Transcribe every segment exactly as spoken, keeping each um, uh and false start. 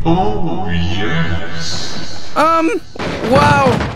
Oh, yes. Um, wow.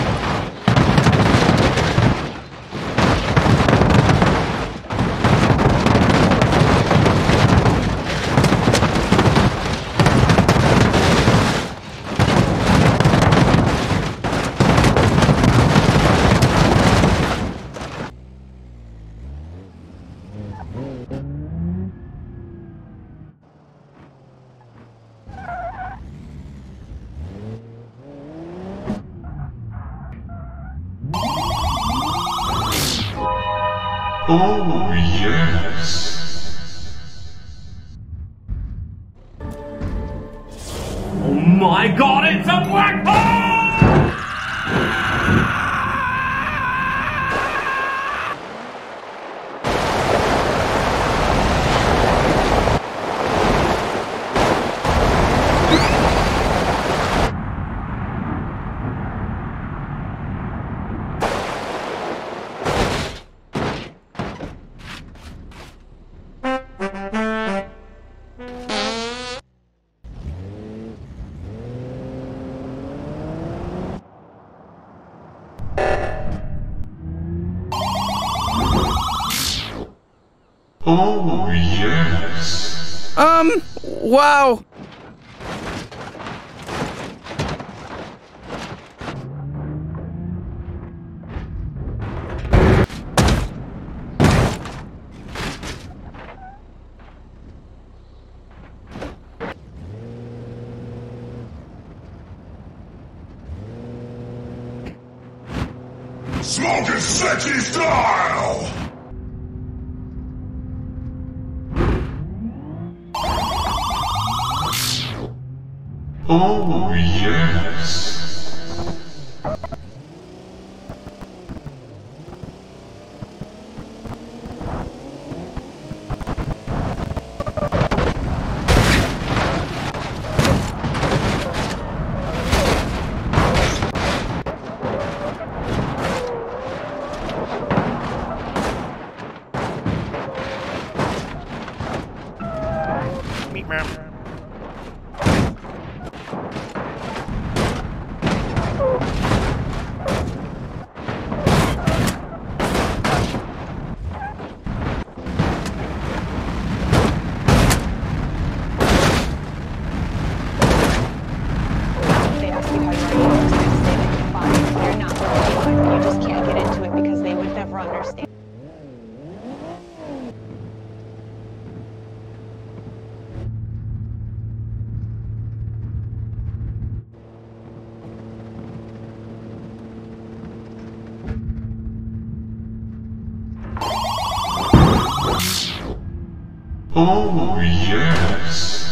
Oh, yes. Oh my god, it's a black hole! Oh, yes. Um, wow. Smoking sexy style! Oh, yes. Meet ma'am. They ask you how you are, you always have to say that you're fine. You're not really fine. You just can't get into it because they would never understand. Oh, yes.